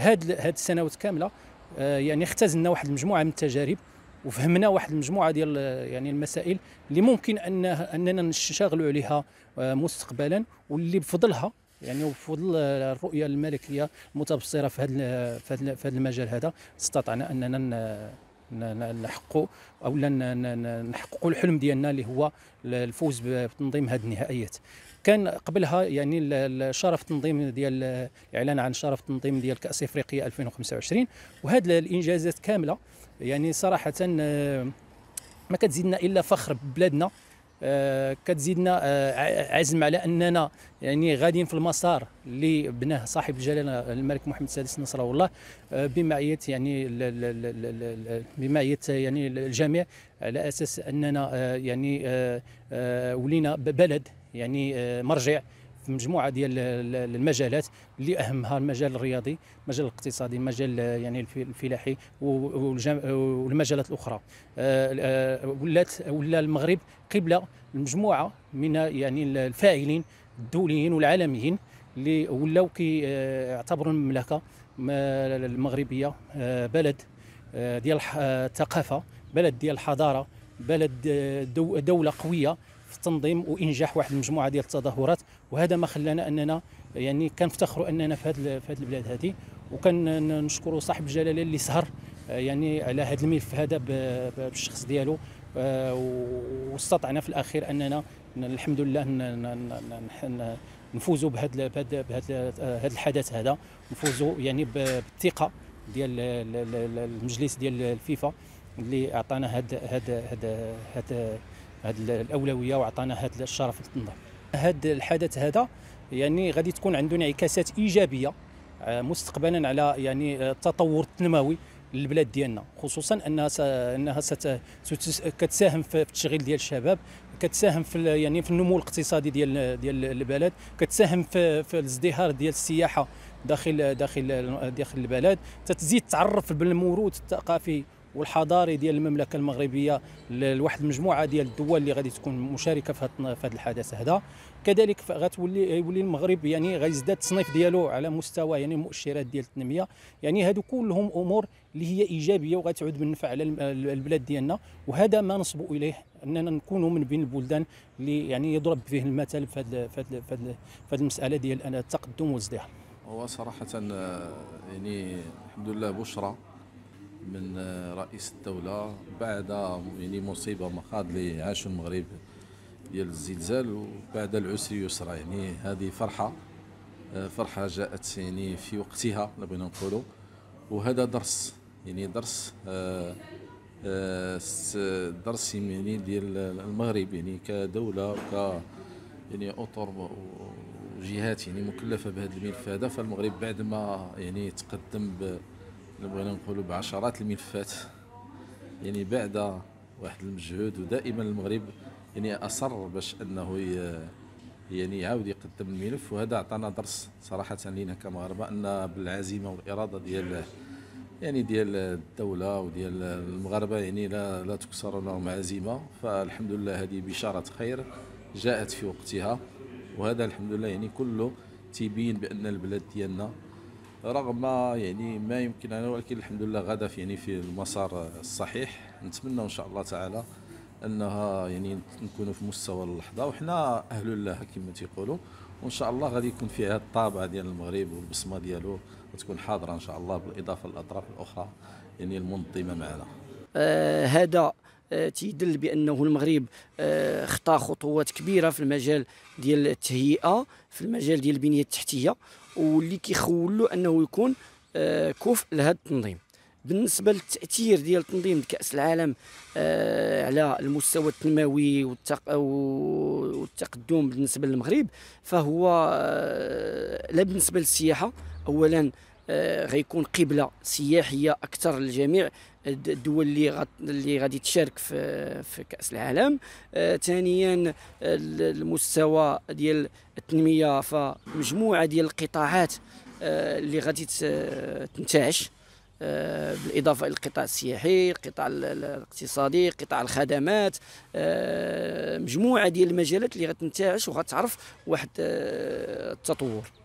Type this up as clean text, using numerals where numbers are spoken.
هاد السنوات كامله يعني اختزلنا واحد المجموعه من التجارب، وفهمنا واحد المجموعه ديال يعني المسائل اللي ممكن اننا نشتغلوا عليها مستقبلا، واللي بفضلها يعني وبفضل الرؤيه الملكيه المتبصره في هذا المجال هذا استطعنا اننا نحققوا او نحققوا الحلم ديالنا اللي هو الفوز بتنظيم هذه النهائيات. كان قبلها يعني شرف تنظيم ديال الاعلان عن شرف تنظيم ديال كاس افريقيا 2025، وهذه الانجازات كامله يعني صراحه ما كتزيدنا الا فخر ببلادنا، كتزيدنا عزم على اننا يعني غاديين في المسار اللي بناه صاحب الجلاله الملك محمد السادس نصره الله بمعيه يعني بمعيه يعني الجميع، على اساس اننا يعني ولينا بلد يعني مرجع في مجموعه ديال المجالات، اللي اهمها المجال الرياضي، المجال الاقتصادي، المجال يعني الفلاحي والمجالات الاخرى. ولا المغرب قبله لمجموعه من يعني الفاعلين الدوليين والعالميين اللي ولاو كيعتبروا المملكه المغربيه بلد ديال الثقافه، بلد ديال الحضاره، بلد دوله قويه في التنظيم وانجاح واحد المجموعه ديال التظاهرات. وهذا ما خلانا اننا يعني كنفتخروا اننا في هذه البلاد هذه، وكنشكروا صاحب الجلاله اللي سهر يعني على هذا الملف هذا بالشخص ديالو، واستطعنا في الاخير اننا الحمد لله نفوزوا بهذا الحدث هذا، نفوزوا يعني بالثقه ديال المجلس ديال الفيفا اللي اعطانا هذا الاولويه وعطانا هذا الشرف للتنظيم. هذا الحدث هذا يعني غادي تكون عنده انعكاسات ايجابيه مستقبلا على يعني التطور التنموي للبلاد ديالنا، خصوصا انها كتساهم في التشغيل ديال الشباب، كتساهم في يعني في النمو الاقتصادي ديال البلد، كتساهم في الازدهار ديال السياحه داخل البلد، تزيد تعرف بالموروث الثقافي والحضاري ديال المملكه المغربيه لواحد المجموعه ديال الدول اللي غادي تكون مشاركه في هذا الحدث هذا. كذلك يولي المغرب يعني غيزداد التصنيف ديالو على مستوى يعني المؤشرات ديال التنميه، يعني هادو كلهم امور اللي هي ايجابيه وغتعود بالنفع على البلاد ديالنا، وهذا ما نصبوا اليه اننا نكونوا من بين البلدان اللي يعني يضرب فيه المثل في هذه المساله ديال التقدم والازدهار. هو صراحه يعني الحمد لله بشرى من رئيس الدولة بعد يعني مصيبة مخاض اللي عاشوا المغرب ديال الزلزال، وبعد العسر يسرا. يعني هذه فرحة جاءت يعني في وقتها بغينا نقولوا، وهذا درس يعني درس يعني ديال المغرب يعني كدولة وك يعني اطر وجهات يعني مكلفة بهذا الملف هذا. فالمغرب بعد ما يعني تقدم بغينا نقولوا بعشرات الملفات يعني بعد واحد المجهود، ودائما المغرب يعني اصر باش انه يعني يعاود يقدم الملف، وهذا عطانا درس صراحه لينا كمغاربه ان بالعزيمه والاراده ديال الدوله وديال المغاربه يعني لا تكسر لهم عزيمه. فالحمد لله هذه بشاره خير جاءت في وقتها، وهذا الحمد لله يعني كله تيبين بان البلاد ديالنا رغم يعني ما يمكن لنا، ولكن الحمد لله غدا يعني في المسار الصحيح. نتمنى ان شاء الله تعالى انها يعني نكونوا في مستوى اللحظه، وحنا اهل الله كما تيقولوا، وان شاء الله غادي يكون فيها الطابع ديال المغرب والبصمه ديالو وتكون حاضره ان شاء الله، بالاضافه للاطراف الاخرى يعني المنظمه معنا. هذا تيدل بانه المغرب خطا خطوات كبيره في المجال ديال التهيئه، في المجال ديال البنيه التحتيه، واللي كيخول له انه يكون كفء لهذا التنظيم. بالنسبه للتاثير ديال تنظيم كاس العالم على المستوى التنموي والتقدم بالنسبه للمغرب، فهو لا بالنسبه للسياحه اولا غيكون قبله سياحيه اكثر للجميع الدول اللي غادي تشارك في كاس العالم. ثانيا المستوى ديال التنميه، فمجموعه ديال القطاعات اللي غادي تنتعش، بالاضافه الى القطاع السياحي، القطاع الاقتصادي، قطاع الخدمات، مجموعه ديال المجالات اللي غتنتعش وغتعرف واحد التطور.